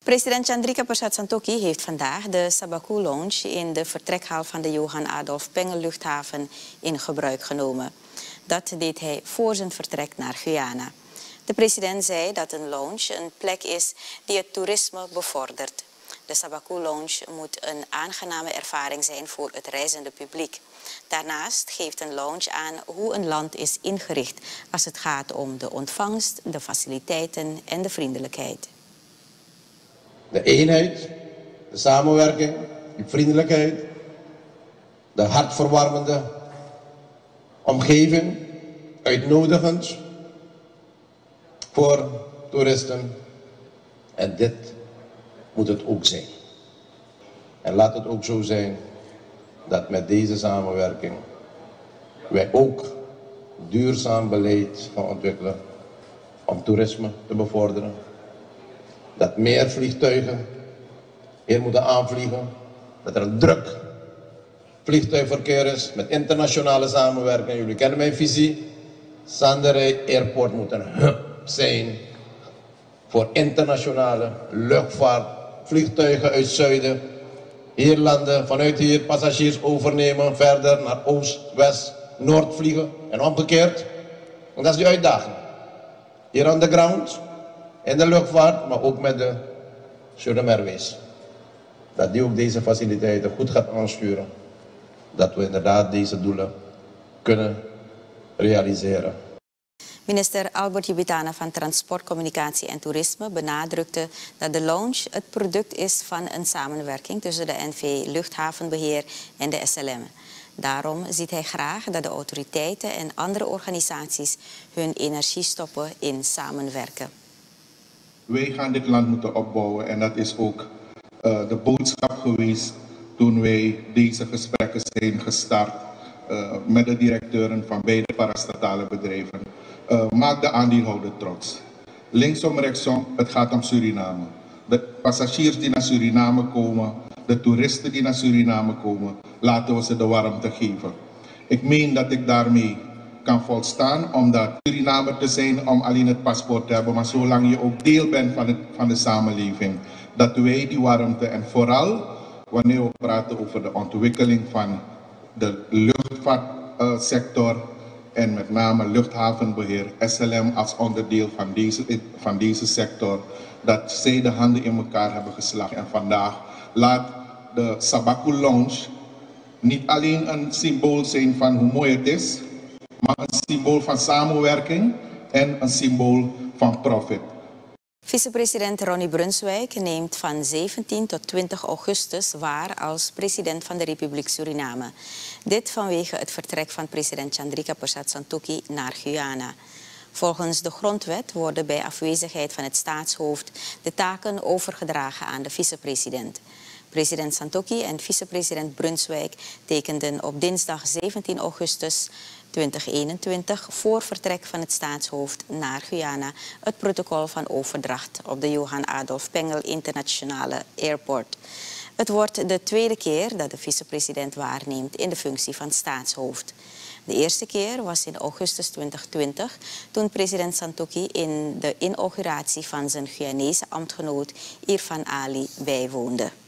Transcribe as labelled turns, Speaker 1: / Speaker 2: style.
Speaker 1: President Chandrika Persat Santokhi heeft vandaag de Sabaku Lounge in de vertrekhal van de Johan Adolf Pengel luchthaven in gebruik genomen. Dat deed hij voor zijn vertrek naar Guyana. De president zei dat een lounge een plek is die het toerisme bevordert. De Sabaku Lounge moet een aangename ervaring zijn voor het reizende publiek. Daarnaast geeft een lounge aan hoe een land is ingericht als het gaat om de ontvangst, de faciliteiten en de vriendelijkheid.
Speaker 2: De eenheid, de samenwerking, de vriendelijkheid, de hartverwarmende omgeving, uitnodigend voor toeristen. En dit moet het ook zijn. En laat het ook zo zijn dat met deze samenwerking wij ook duurzaam beleid gaan ontwikkelen om toerisme te bevorderen. Dat meer vliegtuigen hier moeten aanvliegen. Dat er een druk vliegtuigverkeer is met internationale samenwerking. Jullie kennen mijn visie. Sanderij Airport moet een hub zijn voor internationale luchtvaart. Vliegtuigen uit zuiden, hier landen, vanuit hier passagiers overnemen, verder naar oost, west, noord vliegen en omgekeerd. En dat is die uitdaging. Hier on the ground, in de luchtvaart, maar ook met de Suriname Airways. Dat die ook deze faciliteiten goed gaat aansturen. Dat we inderdaad deze doelen kunnen realiseren.
Speaker 1: Minister Albert Jubitana van Transport, Communicatie en Toerisme benadrukte dat de lounge het product is van een samenwerking tussen de NV Luchthavenbeheer en de SLM. Daarom ziet hij graag dat de autoriteiten en andere organisaties hun energie stoppen in samenwerken.
Speaker 3: Wij gaan dit land moeten opbouwen en dat is ook de boodschap geweest toen wij deze gesprekken zijn gestart met de directeuren van beide parastatale bedrijven. Maak de aandeelhouder trots. Linksom, rechtsom, het gaat om Suriname. De passagiers die naar Suriname komen, de toeristen die naar Suriname komen, laten we ze de warmte geven. Ik meen dat ik daarmee kan volstaan om dat Surinamer te zijn, om alleen het paspoort te hebben, maar zolang je ook deel bent van de samenleving, dat wij die warmte en vooral wanneer we praten over de ontwikkeling van de luchtvaartsector en met name luchthavenbeheer, SLM als onderdeel van deze sector, dat zij de handen in elkaar hebben geslagen. En vandaag laat de Sabaku Lounge niet alleen een symbool zijn van hoe mooi het is, maar een symbool van samenwerking en een symbool van profit.
Speaker 1: Vicepresident Ronnie Brunswijk neemt van 17 tot 20 augustus waar als president van de Republiek Suriname. Dit vanwege het vertrek van president Chandrika Persat Santokhi naar Guyana. Volgens de grondwet worden bij afwezigheid van het staatshoofd de taken overgedragen aan de vicepresident. President Santokhi en vicepresident Brunswijk tekenden op dinsdag 17 augustus 2021 voor vertrek van het staatshoofd naar Guyana het protocol van overdracht op de Johan Adolf Pengel Internationale Airport. Het wordt de tweede keer dat de vicepresident waarneemt in de functie van staatshoofd. De eerste keer was in augustus 2020 toen president Santokhi in de inauguratie van zijn Guyanese ambtgenoot Irfan Ali bijwoonde.